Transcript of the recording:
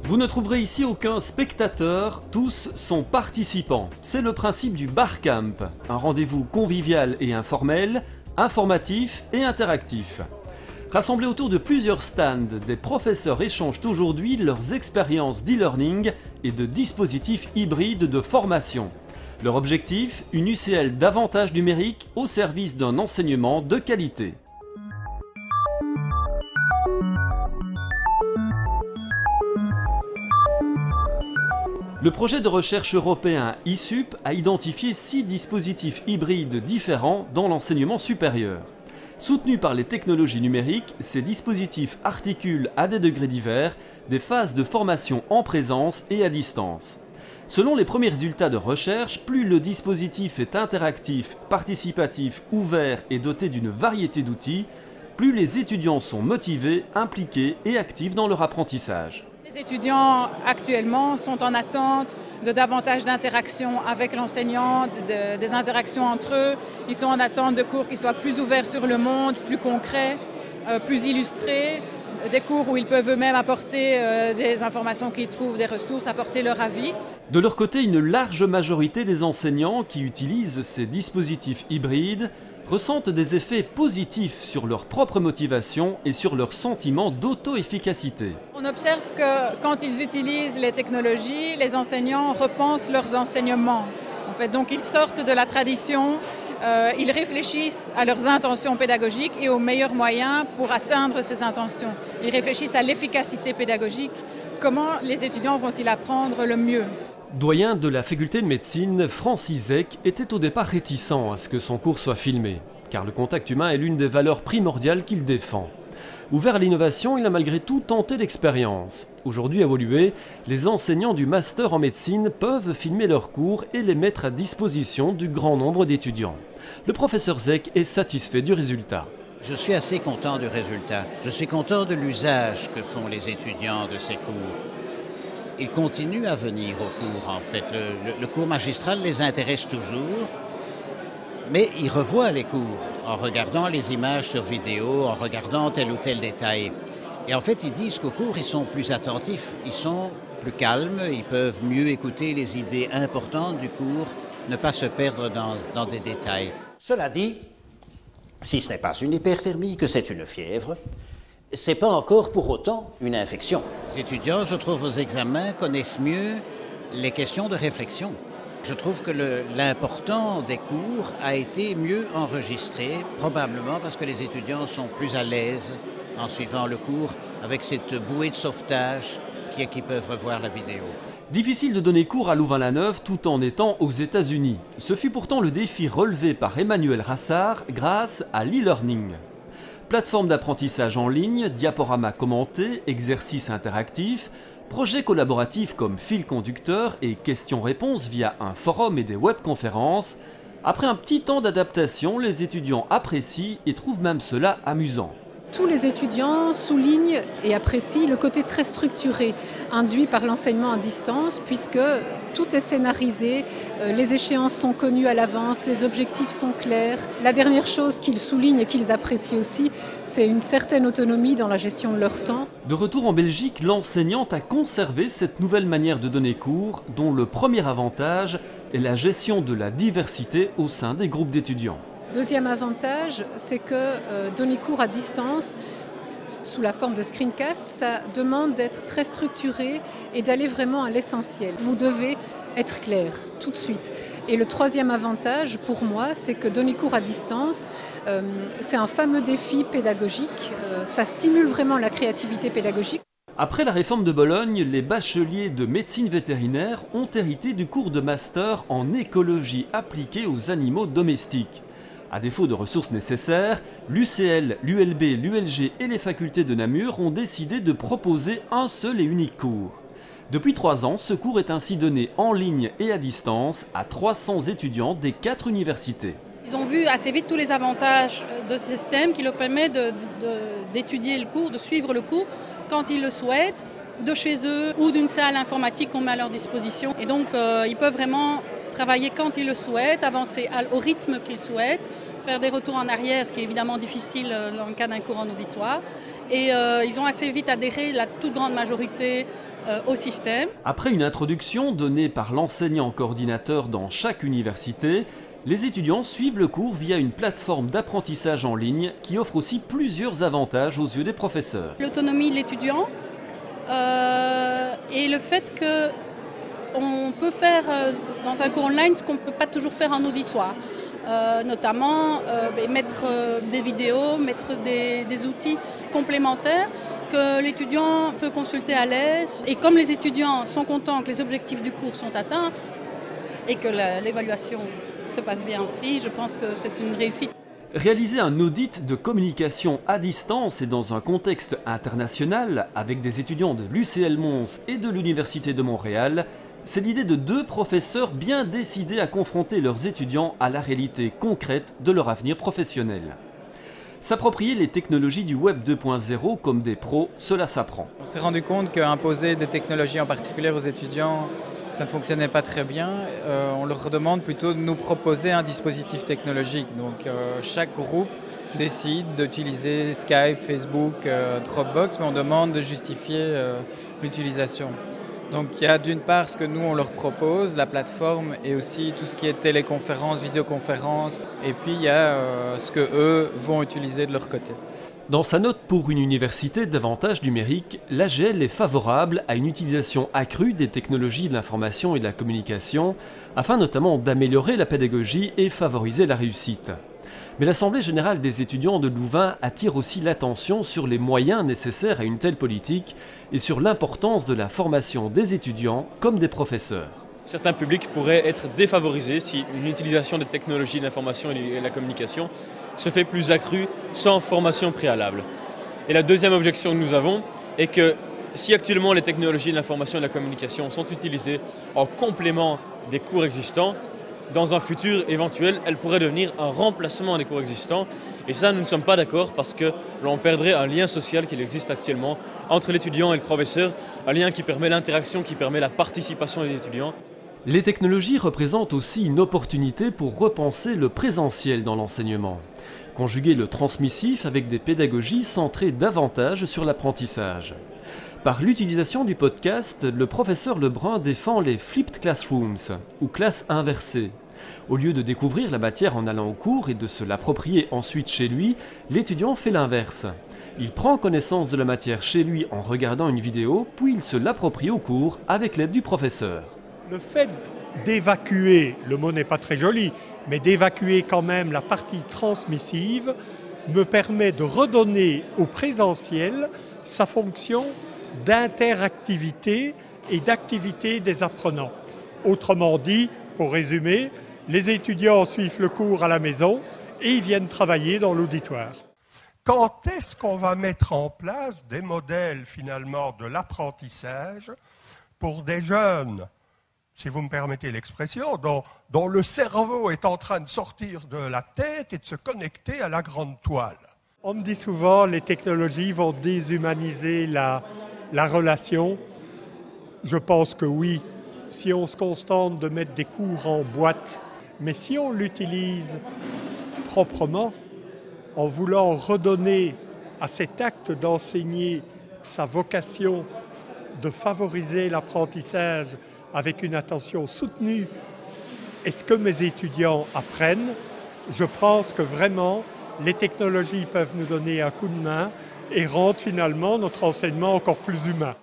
Vous ne trouverez ici aucun spectateur, tous sont participants. C'est le principe du Barcamp, un rendez-vous convivial et informel, informatif et interactif. Rassemblés autour de plusieurs stands, des professeurs échangent aujourd'hui leurs expériences d'e-learning et de dispositifs hybrides de formation. Leur objectif, une UCL davantage numérique au service d'un enseignement de qualité. Le projet de recherche européen ISUP a identifié 6 dispositifs hybrides différents dans l'enseignement supérieur. Soutenus par les technologies numériques, ces dispositifs articulent à des degrés divers des phases de formation en présence et à distance. Selon les premiers résultats de recherche, plus le dispositif est interactif, participatif, ouvert et doté d'une variété d'outils, plus les étudiants sont motivés, impliqués et actifs dans leur apprentissage. Les étudiants actuellement sont en attente de davantage d'interactions avec l'enseignant, des interactions entre eux. Ils sont en attente de cours qui soient plus ouverts sur le monde, plus concrets, plus illustrés, des cours où ils peuvent eux-mêmes apporter des informations qu'ils trouvent, des ressources, apporter leur avis. De leur côté, une large majorité des enseignants qui utilisent ces dispositifs hybrides ressentent des effets positifs sur leur propre motivation et sur leur sentiment d'auto-efficacité. On observe que quand ils utilisent les technologies, les enseignants repensent leurs enseignements. En fait, donc ils sortent de la tradition, ils réfléchissent à leurs intentions pédagogiques et aux meilleurs moyens pour atteindre ces intentions. Ils réfléchissent à l'efficacité pédagogique, comment les étudiants vont-ils apprendre le mieux. Doyen de la faculté de médecine, Francis Zek était au départ réticent à ce que son cours soit filmé, car le contact humain est l'une des valeurs primordiales qu'il défend. Ouvert à l'innovation, il a malgré tout tenté l'expérience. Aujourd'hui à Woluwe, les enseignants du master en médecine peuvent filmer leurs cours et les mettre à disposition du grand nombre d'étudiants. Le professeur Zek est satisfait du résultat. Je suis assez content du résultat. Je suis content de l'usage que font les étudiants de ces cours. Ils continuent à venir au cours, en fait. Le cours magistral les intéresse toujours, mais ils revoient les cours en regardant les images sur vidéo, en regardant tel ou tel détail. Et en fait, ils disent qu'au cours, ils sont plus attentifs, ils sont plus calmes, ils peuvent mieux écouter les idées importantes du cours, ne pas se perdre dans des détails. Cela dit, si ce n'est pas une hyperthermie, que c'est une fièvre, c'est pas encore pour autant une infection. Les étudiants, je trouve, aux examens connaissent mieux les questions de réflexion. Je trouve que l'important des cours a été mieux enregistré, probablement parce que les étudiants sont plus à l'aise en suivant le cours avec cette bouée de sauvetage qui peuvent revoir la vidéo. Difficile de donner cours à Louvain-la-Neuve tout en étant aux États-Unis. Ce fut pourtant le défi relevé par Emmanuel Rassard grâce à l'e-learning. Plateforme d'apprentissage en ligne, diaporamas commentés, exercices interactifs, projets collaboratifs comme fil conducteur et questions-réponses via un forum et des webconférences. Après un petit temps d'adaptation, les étudiants apprécient et trouvent même cela amusant. Tous les étudiants soulignent et apprécient le côté très structuré induit par l'enseignement à distance puisque tout est scénarisé, les échéances sont connues à l'avance, les objectifs sont clairs. La dernière chose qu'ils soulignent et qu'ils apprécient aussi, c'est une certaine autonomie dans la gestion de leur temps. De retour en Belgique, l'enseignante a conservé cette nouvelle manière de donner cours dont le premier avantage est la gestion de la diversité au sein des groupes d'étudiants. Deuxième avantage, c'est que donner cours à distance, sous la forme de screencast, ça demande d'être très structuré et d'aller vraiment à l'essentiel. Vous devez être clair tout de suite. Et le troisième avantage pour moi, c'est que donner cours à distance, c'est un fameux défi pédagogique. Ça stimule vraiment la créativité pédagogique. Après la réforme de Bologne, les bacheliers de médecine vétérinaire ont hérité du cours de master en écologie appliquée aux animaux domestiques. À défaut de ressources nécessaires, l'UCL, l'ULB, l'ULG et les facultés de Namur ont décidé de proposer un seul et unique cours. Depuis 3 ans, ce cours est ainsi donné en ligne et à distance à 300 étudiants des 4 universités. Ils ont vu assez vite tous les avantages de ce système qui leur permet d'étudier le cours, de suivre le cours quand ils le souhaitent, de chez eux ou d'une salle informatique qu'on met à leur disposition. Et donc ils peuvent vraiment travailler quand ils le souhaitent, avancer au rythme qu'ils souhaitent, faire des retours en arrière, ce qui est évidemment difficile dans le cas d'un cours en auditoire. Et ils ont assez vite adhéré, la toute grande majorité, au système. Après une introduction donnée par l'enseignant coordinateur dans chaque université, les étudiants suivent le cours via une plateforme d'apprentissage en ligne qui offre aussi plusieurs avantages aux yeux des professeurs. L'autonomie de l'étudiant et le fait qu'on peut faire dans un cours online ce qu'on ne peut pas toujours faire en auditoire. Notamment mettre des vidéos, mettre des outils complémentaires que l'étudiant peut consulter à l'aise. Et comme les étudiants sont contents que les objectifs du cours sont atteints et que l'évaluation se passe bien aussi, je pense que c'est une réussite. Réaliser un audit de communication à distance et dans un contexte international avec des étudiants de l'UCL Mons et de l'Université de Montréal, c'est l'idée de deux professeurs bien décidés à confronter leurs étudiants à la réalité concrète de leur avenir professionnel. S'approprier les technologies du Web 2.0 comme des pros, cela s'apprend. On s'est rendu compte qu'imposer des technologies en particulier aux étudiants, ça ne fonctionnait pas très bien. On leur demande plutôt de nous proposer un dispositif technologique. Donc chaque groupe décide d'utiliser Skype, Facebook, Dropbox, mais on demande de justifier l'utilisation. Donc il y a d'une part ce que nous on leur propose, la plateforme, et aussi tout ce qui est téléconférence, visioconférence, et puis il y a ce que eux vont utiliser de leur côté. Dans sa note pour une université d'avantages numériques, l'AGL est favorable à une utilisation accrue des technologies de l'information et de la communication, afin notamment d'améliorer la pédagogie et favoriser la réussite. Mais l'Assemblée générale des étudiants de Louvain attire aussi l'attention sur les moyens nécessaires à une telle politique et sur l'importance de la formation des étudiants comme des professeurs. Certains publics pourraient être défavorisés si une utilisation des technologies de l'information et de la communication se fait plus accrue sans formation préalable. Et la deuxième objection que nous avons est que si actuellement les technologies de l'information et de la communication sont utilisées en complément des cours existants, dans un futur éventuel, elles pourraient devenir un remplacement des cours existants. Et ça, nous ne sommes pas d'accord parce que l'on perdrait un lien social qui existe actuellement entre l'étudiant et le professeur, un lien qui permet l'interaction, qui permet la participation des étudiants. Les technologies représentent aussi une opportunité pour repenser le présentiel dans l'enseignement. Conjuguer le transmissif avec des pédagogies centrées davantage sur l'apprentissage. Par l'utilisation du podcast, le professeur Lebrun défend les flipped classrooms, ou classes inversées. Au lieu de découvrir la matière en allant au cours et de se l'approprier ensuite chez lui, l'étudiant fait l'inverse. Il prend connaissance de la matière chez lui en regardant une vidéo, puis il se l'approprie au cours avec l'aide du professeur. Le fait d'évacuer, le mot n'est pas très joli, mais d'évacuer quand même la partie transmissive me permet de redonner au présentiel sa fonction d'interactivité et d'activité des apprenants. Autrement dit, pour résumer, les étudiants suivent le cours à la maison et ils viennent travailler dans l'auditoire. Quand est-ce qu'on va mettre en place des modèles finalement de l'apprentissage pour des jeunes, si vous me permettez l'expression, dont le cerveau est en train de sortir de la tête et de se connecter à la grande toile? On me dit souvent les technologies vont déshumaniser la relation. Je pense que oui, si on se contente de mettre des cours en boîte, mais si on l'utilise proprement, en voulant redonner à cet acte d'enseigner sa vocation de favoriser l'apprentissage avec une attention soutenue, est-ce que mes étudiants apprennent? Je pense que vraiment, les technologies peuvent nous donner un coup de main et rendre finalement notre enseignement encore plus humain.